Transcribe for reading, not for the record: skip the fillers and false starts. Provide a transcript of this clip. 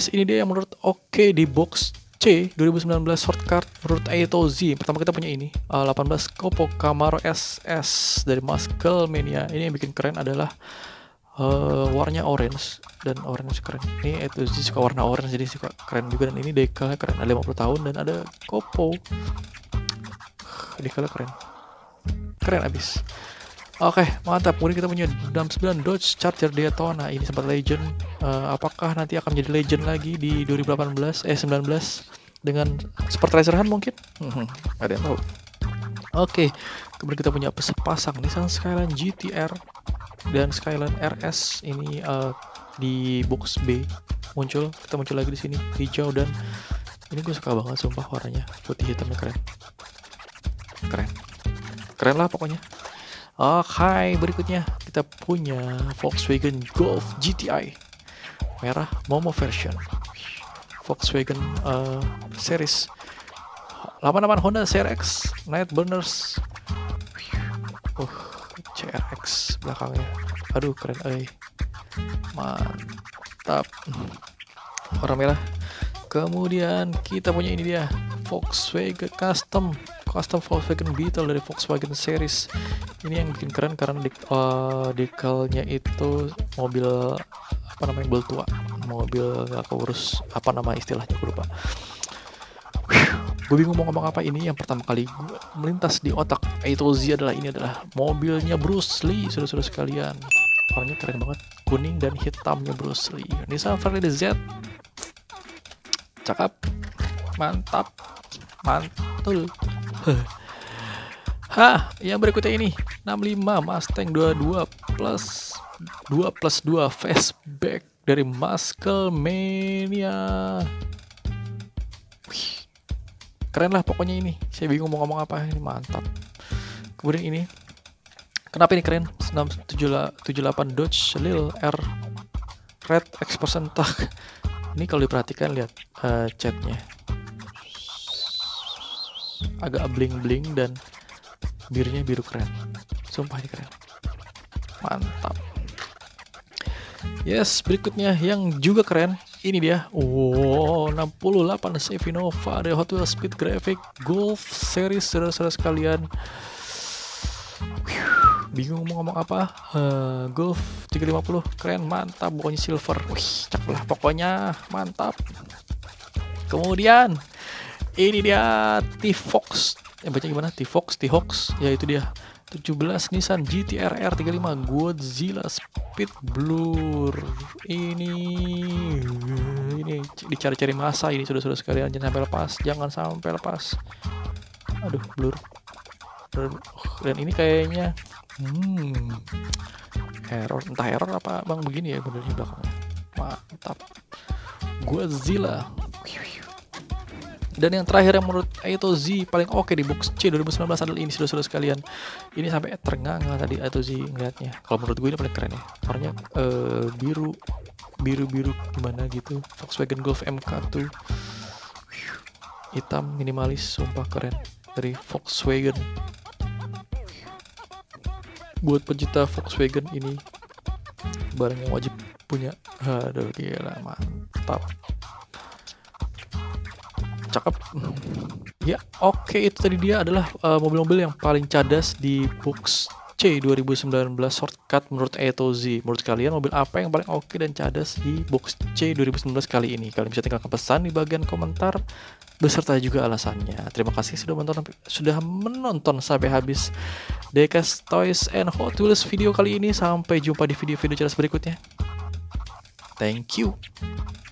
guys, ini dia yang menurut oke di box C 2019 shortcut menurut AToyZ. Pertama kita punya ini 18 Copo Camaro SS dari Muscle Mania. Ini yang bikin keren adalah warnanya orange, dan orange keren. Ini AToyZ suka warna orange jadi suka keren juga, dan ini decalnya keren, ada 50 tahun dan ada Copo. Decalnya keren abis. Oke, mantap. Kemudian kita punya 69 Dodge Charger Daytona. Ini sempat legend. Apakah nanti akan menjadi legend lagi di 19 dengan Sport Racer-an mungkin? Ada yang tahu. Oke, kemudian kita punya sepasang Nissan Skyline GTR dan Skyline RS. Ini di box B muncul. Kita muncul lagi di sini hijau, dan ini gue suka banget sumpah warnanya putih hitamnya keren lah pokoknya. Oke, berikutnya kita punya Volkswagen Golf GTI merah Momo version, Volkswagen series 88 Honda CRX Night Burners, CRX belakangnya, aduh keren, mantap, warna merah. Kemudian kita punya ini dia Volkswagen Custom Volkswagen Beetle dari Volkswagen series. Ini yang bikin keren karena decalnya itu mobil apa namanya, mobil tua, mobil gak keurus, apa nama istilahnya gue lupa. Gue bingung mau ngomong apa. Ini yang pertama kali gue melintas di otak AToyZ adalah ini adalah mobilnya Bruce Lee, saudara-saudara sekalian. Warnanya keren banget, kuning dan hitamnya Bruce Lee. Nissan Skyline Z, cakep, mantap, mantul. Yang berikutnya ini 65 Mustang 22 plus 2 fastback dari Muscle Mania. Keren lah pokoknya ini. Saya bingung mau ngomong apa, ini mantap. Kemudian ini, kenapa ini keren? 678 Dodge Lil R Red X% Tag. Ini kalau diperhatikan lihat catnya agak bling-bling dan birunya biru keren. Sumpah ini keren. Mantap. Yes, berikutnya yang juga keren. Ini dia. 68 Chevy Nova dari Hot Wheels Speed Graphic Golf Series, saudara-saudara sekalian. Bingung mau ngomong apa. Golf 350 keren, mantap, pokoknya silver. Cakep lah pokoknya, mantap. Kemudian ini dia T-Fox. Baca gimana? T-Fox, ya itu dia. 17 Nissan GTR R35 Godzilla Speed Blur. Ini dicari-cari masa ini, saudara-saudara sekalian. Jangan sampai lepas. Aduh, blur. Dan ini kayaknya entah error apa bang begini ya modelnya belakangnya. Mantap. Godzilla. Dan yang terakhir yang menurut AToyZ paling oke di box C 2019 adalah ini, saudara-saudara sekalian. Ini sampai ternganga tadi AToyZ ngeliatnya. Kalau menurut gue ini paling keren ya. Warnanya biru gimana gitu. Volkswagen Golf MK2 hitam minimalis, sumpah keren dari Volkswagen. Buat pencinta Volkswagen ini barang yang wajib punya. Aduh gila, mantap, cakep. Ya oke, itu tadi dia adalah mobil-mobil yang paling cadas di box C 2019 shortcut menurut AToyZ. Menurut kalian mobil apa yang paling oke dan cadas di box C 2019 kali ini? Kalian bisa tinggalkan pesan di bagian komentar beserta juga alasannya. Terima kasih sudah menonton sampai habis Diecast Toys and Hot Wheels video kali ini. Sampai jumpa di video-video jelas berikutnya. Thank you.